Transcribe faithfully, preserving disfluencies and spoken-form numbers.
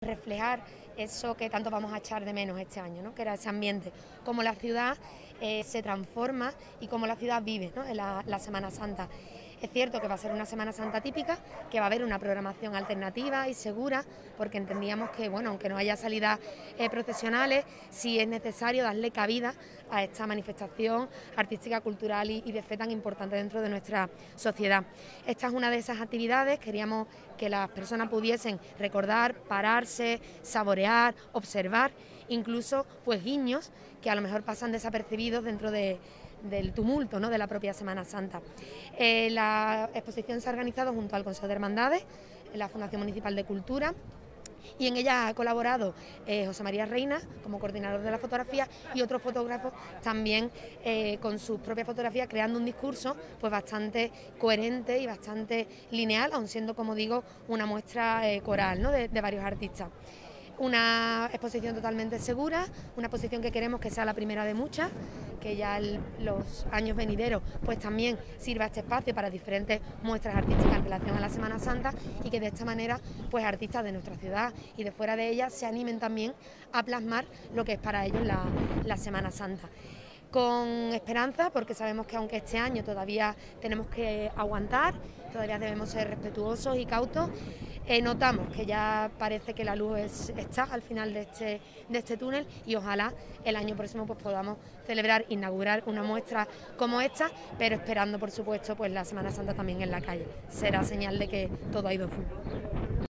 reflejar eso que tanto vamos a echar de menos este año, ¿no? Que era ese ambiente, cómo la ciudad eh, se transforma y cómo la ciudad vive, ¿no? En la, la Semana Santa. Es cierto que va a ser una Semana Santa típica, que va a haber una programación alternativa y segura, porque entendíamos que, bueno, aunque no haya salidas eh, procesionales, sí es necesario darle cabida a esta manifestación artística, cultural y, y de fe tan importante dentro de nuestra sociedad. Esta es una de esas actividades, queríamos que las personas pudiesen recordar, pararse, saborear, observar, incluso pues guiños que a lo mejor pasan desapercibidos dentro de del tumulto, ¿no?, de la propia Semana Santa. Eh, la exposición se ha organizado junto al Consejo de Hermandades, la Fundación Municipal de Cultura, y en ella ha colaborado eh, José María Reina como coordinador de la fotografía y otros fotógrafos también eh, con sus propias fotografías, creando un discurso pues bastante coherente y bastante lineal, aun siendo, como digo, una muestra eh, coral, ¿no?, de, de varios artistas. Una exposición totalmente segura, una exposición que queremos que sea la primera de muchas, que ya el, los años venideros pues también sirva este espacio para diferentes muestras artísticas en relación a la Semana Santa, y que de esta manera pues artistas de nuestra ciudad y de fuera de ella se animen también a plasmar lo que es para ellos la, la Semana Santa. Con esperanza, porque sabemos que aunque este año todavía tenemos que aguantar, todavía debemos ser respetuosos y cautos, eh, notamos que ya parece que la luz es, está al final de este, de este túnel, y ojalá el año próximo pues podamos celebrar, inaugurar una muestra como esta, pero esperando por supuesto pues la Semana Santa también en la calle. Será señal de que todo ha ido bien.